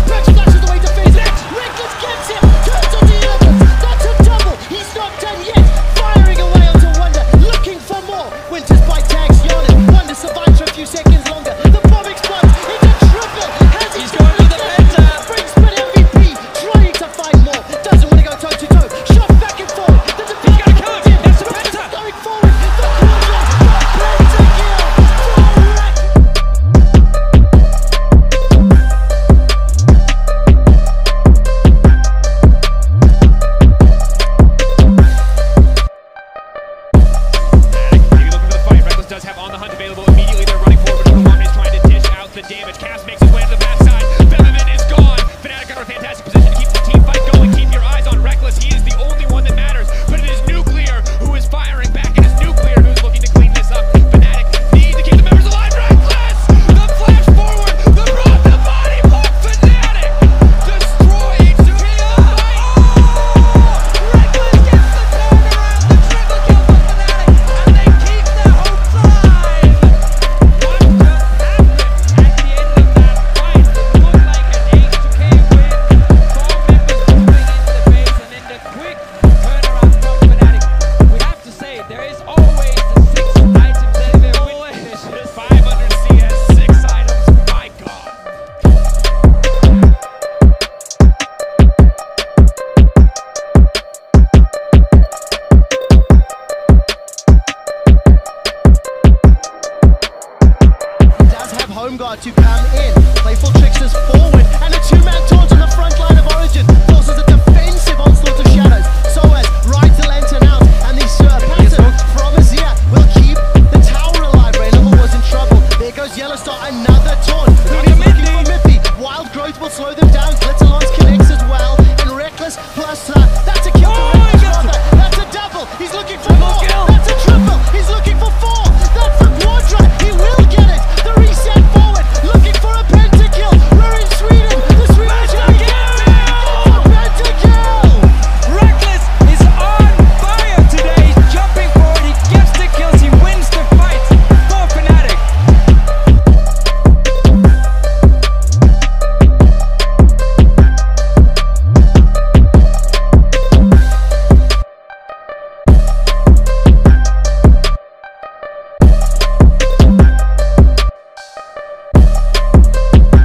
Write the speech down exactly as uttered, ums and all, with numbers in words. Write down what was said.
Rekkles flashes away to face it. Rekkles gets him. Turns on the others. That's a double. He's not done yet. Firing away onto Wonder. Looking for more. Winter's bite tags Yawning. Wonder survives for a few seconds longer. The bomb explodes. It's a triple. Has he going to the penta? Brings split M V P. Trying to find more. Doesn't want to go toe to toe. Shot back and forth. The defense got to kill him. That's a penta. Going forward. The corner. The penta kill. Does have on the hunt available immediately. They're running forward, but Martin is trying to dish out the damage. Cass makes his way to the backside. Featherman is gone. Fnatic got a fantastic position to keep the team fight going. Keep your eyes on Rekkless. He is the only one that matters. But it is Nuclear who is firing back. It is Nuclear who's looking to clean this up. Fnatic need to keep the members alive. Rekkless! The flash forward. The run, the body block. Fnatic destroying Sukia. Rekkles gets the turnaround, the triple kill for Fnatic, and they keep their hopes alive. What just happened at the end of that fight? It looked like an H two K win. Four members moving into the base, and then the quick turnaround from Fnatic. We have to say, there is always the six items that they're winning. It's just five hundred C S, six items. My God. Does have home guard to come in. Playful Tricksters forward, and a two-man taunt on the front line of Origin forces a defensive onslaught of shadows. So as right to lantern out, and the uh, passive from Azir will keep the tower alive. Rainable was in trouble. There goes Yellowstar, another taunt. He's looking for Mippy. Wild growth will slow them down. Glitterlance connects as well, and Rekkles plus uh, that's a kill. for Rekkles, rather. That's a double. He's looking for